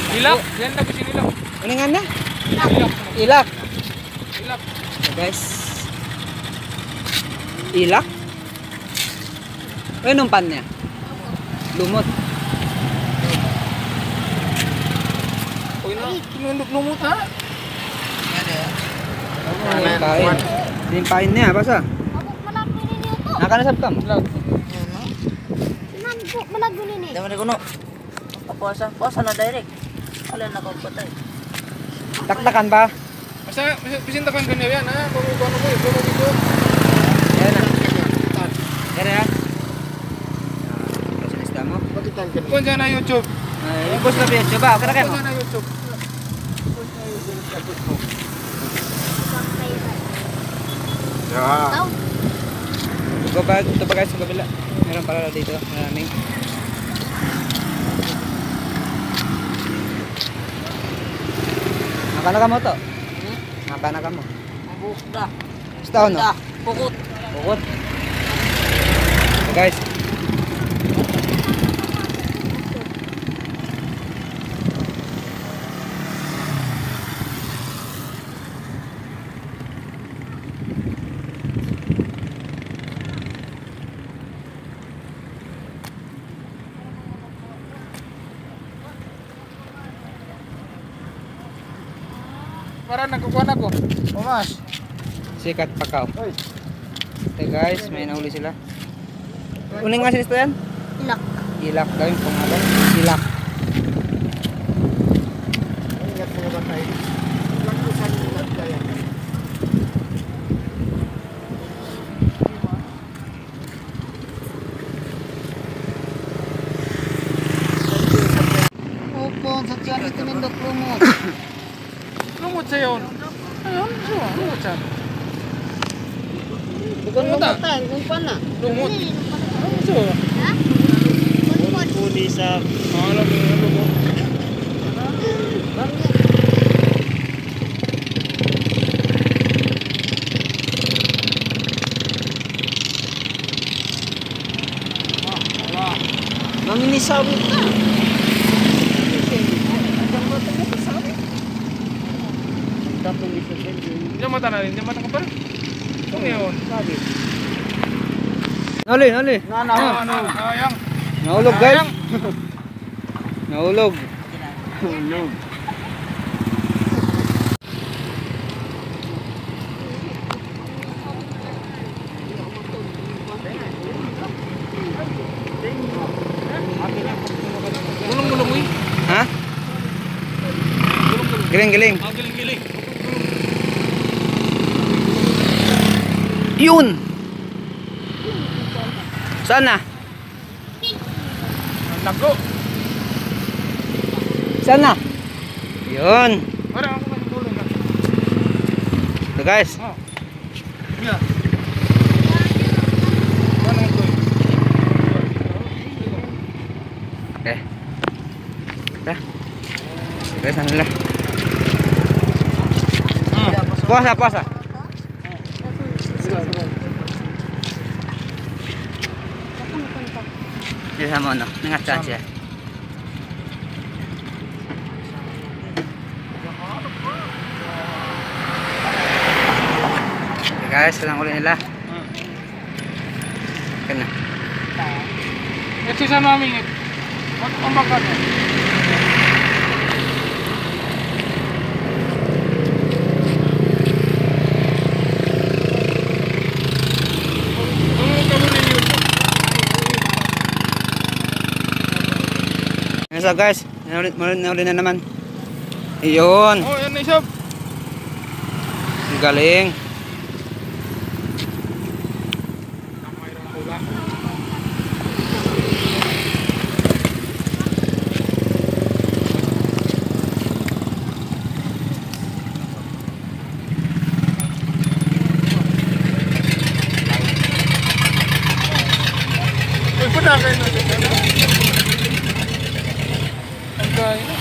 Ilak. Yan na gusto nila. Uningan na? Ilak. Ilak. So guys. Ilak. Ano yung pan niya? Lumot. Uy na. Lumot ha. Limpain. Limpain niya. Basa. Nakanasab ka mo? Malago nini. Dami na kuno. Puasa na direct. Alin na ko patay. Taktakan ba? Masa pisintakan ka niya yan ha. Kung ano ko yun. Kung dito. Yan na. Yan na yan. Kasinista mo? Kung dyan na YouTube. Ibos na video ba? Okay na kayo mo? Kung dyan na YouTube. Tahu. Ito ba guys sa kabila? Meron pala dito. Maraming. Nakana ka mo to? Nakana ka mo? Mabuk dah. Basta no? Dah, pukut. Bukod. So guys. Para nagkukuha na ko. Pumas. Sikat pakaw. Oy. Ito guys, may nahuli sila. Uling nga sinista yan? Ilak. Ilak daw yung pangalan. Ilak. Ingat mo ba tayo? Lakusan mo lang tayo. Opo, sa tiyan ito nindot lumot. Lumot sa yun. Ayun, siya. Lumot siya. Bukan Lumot ah. lumot kung pana. Lumot. Ano siya? Ha? Puli sa... Alam mo yung lumot. Maminisawi ka. Diyan mata na rin. Diyan mata ka pa rin. Ano yun? Nali, nali. Ayang. Nahulog guys. Nahulog. Hulog. Gulong-gulong mo eh. Ha? Giling, giling. Giling-giling. Yun! Saan na? Lago. Saan na? Yun. Parang ako nagulong na. So guys. Oh. Yeah. Ano ito eh? Okay. Dah. Guys, ano nila? Puasa, puasa. Dia sama ano? Nangatsan siya. Okay guys, walang uli nila. Kena. Ito sa namin. Magpambagat eh. So guys, nauli na naman. Iyon. Oh, yan na isab. Ang galing. Uy, punta kayo na dito. Ang gaya na.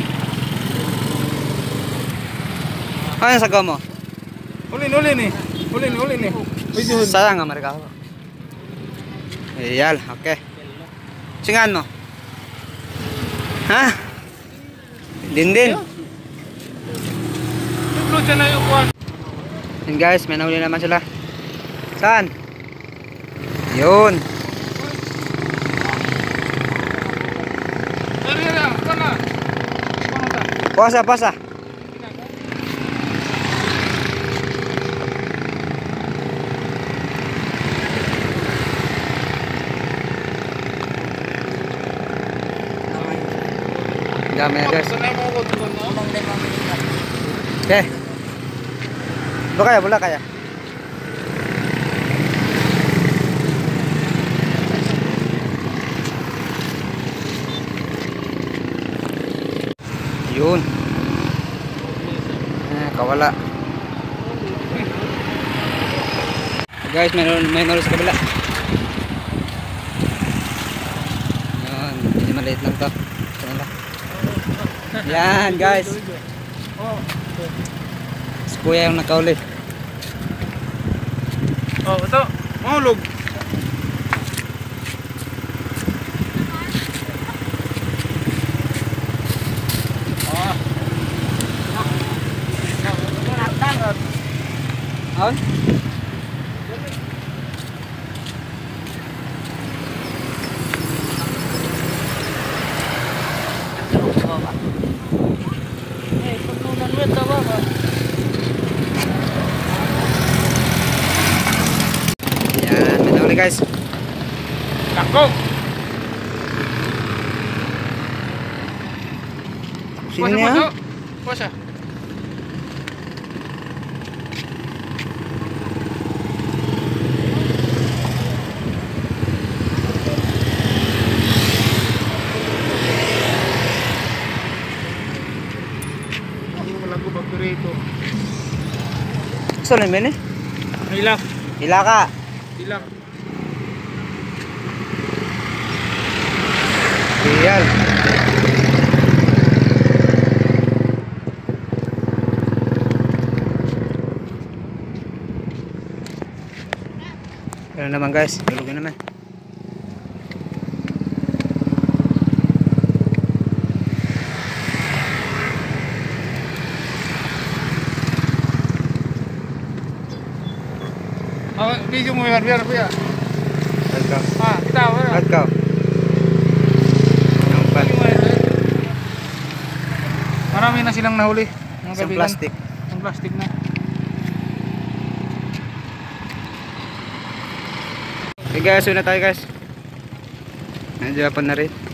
Ano sa mo? Ulin, ulin eh. Ulin, ulin eh. Video. Sayang nga mereka. Iyal, oke. Singan mo? Hah? Din. Upload dyan na yung kuwan. Yan guys, may nahuli naman sila. Saan? Yun. Dari na, kuwan na. Pasa. Dami na guys. Sanay mo ko doon, no? Unang din mamili ka. Okay. Bola kaya. Yun. Kawala. Guys, may nalo sa kabila. Yan, hindi maliit lang to. Yan guys. Si kuya yung nakauli. Oh, ito. Mahulog. On? Pagkunan mo ito ba? Yan, may nahuli guys. Takong. Sino niya? Puasa. Lagu bagurito. Saan naman eh? Hilak. Hila ka. Hilak. Real. Ano naman guys, tulogin naman. Oh, video mo yan, biar. Agkaw. Ah, kita wala. Agkaw. Ang pan. Marami na silang nahuli. Mga Isang kaibigan. plastic. Ang plastic na. Okay guys, una tayo guys. Nandiyan pa na rin.